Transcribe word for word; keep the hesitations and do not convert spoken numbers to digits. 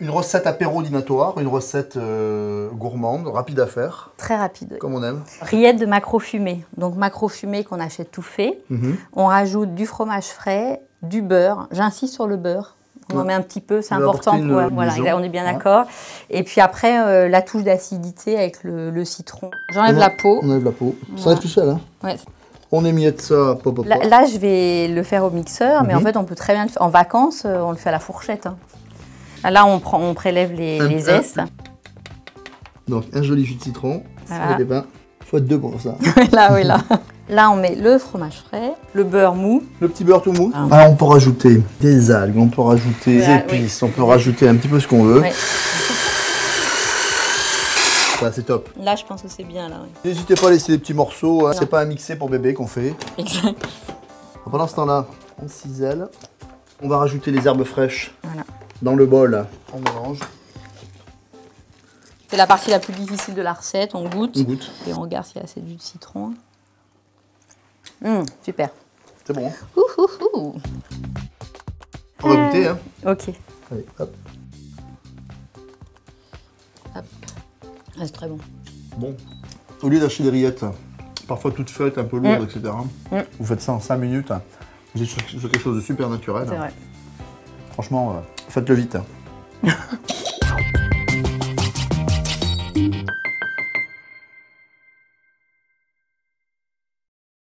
Une recette apéro dînatoire, une recette euh, gourmande, rapide à faire. Très rapide. Comme on aime. Rillettes de maquereau fumé. Donc maquereau fumé qu'on achète tout fait. Mm-hmm. On rajoute du fromage frais, du beurre. J'insiste sur le beurre. On ouais. en met un petit peu, c'est important. Une, ouais, une voilà, maison. On est bien ouais. d'accord. Et puis après, euh, la touche d'acidité avec le, le citron. J'enlève la peau. On enlève la peau. Ça ouais. reste tout seul, hein ouais. On émiette ça, pop, pop, là, là, je vais le faire au mixeur, mm-hmm. mais en fait, on peut très bien le faire. En vacances, on le fait à la fourchette. Hein. Là, on, prend, on prélève les, un, les zestes. Un. Donc, un joli jus de citron. Voilà. Il faut être deux pour ça. là, oui, là. Là, on met le fromage frais, le beurre mou. Le petit beurre tout mou. Ah. Ah, on peut rajouter des algues, on peut rajouter des épices, oui. on peut rajouter un petit peu ce qu'on veut. Oui. Ça, c'est top. Là, je pense que c'est bien. N'hésitez pas à laisser des petits morceaux. Hein. C'est pas un mixé pour bébé qu'on fait. Exact. Pendant ce temps-là, on cisèle. On va rajouter les herbes fraîches voilà. dans le bol. On mélange. C'est la partie la plus difficile de la recette. On goûte. On goûte. Et on regarde s'il y a assez de jus de citron. Mmh, super. C'est bon. Ouh, ouh, ouh. On va goûter. Hein. Ok. Allez, hop. Hop. Ah, c'est très bon. Bon. Au lieu d'acheter des rillettes, parfois toutes faites, un peu lourdes, mmh. et cetera, mmh. vous faites ça en cinq minutes. Vous êtes sur quelque chose de super naturel. C'est vrai. Franchement, euh, faites-le vite.